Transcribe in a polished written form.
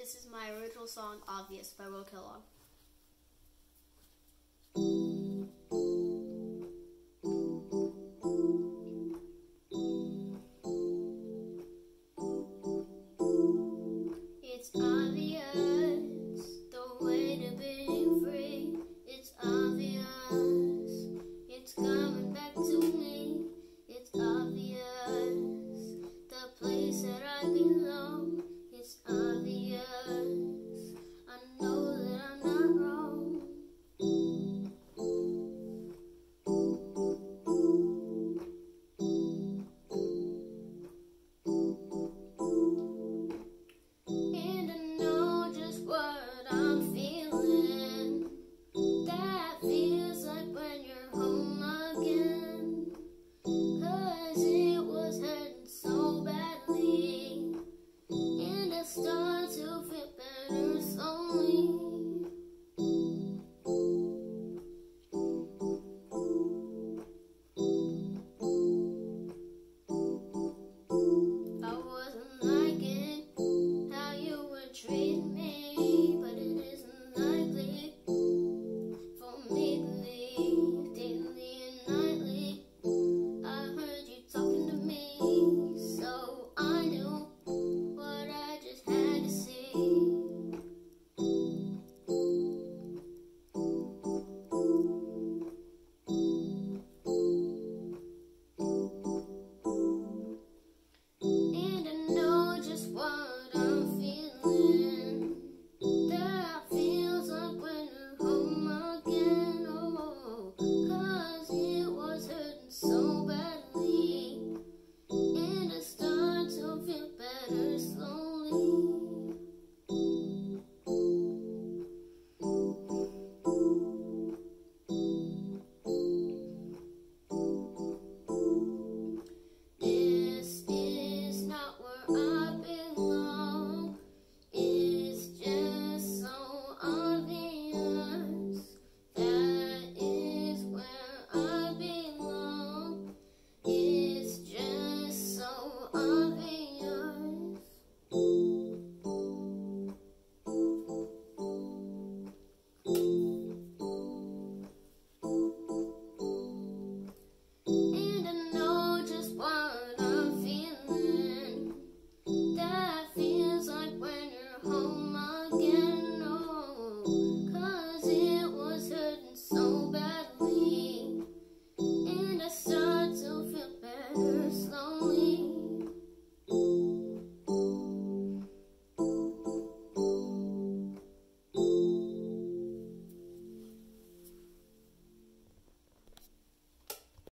This is my original song, Obvious, by Will Kellogg. It's obvious, the way to being free. It's obvious, it's coming back to me. It's obvious, the place that I belong. It's obvious, I know that I'm not wrong. And I know just what I'm feeling. That feels like when you're home again. 'Cause it was hurting so badly, and I start to feel better.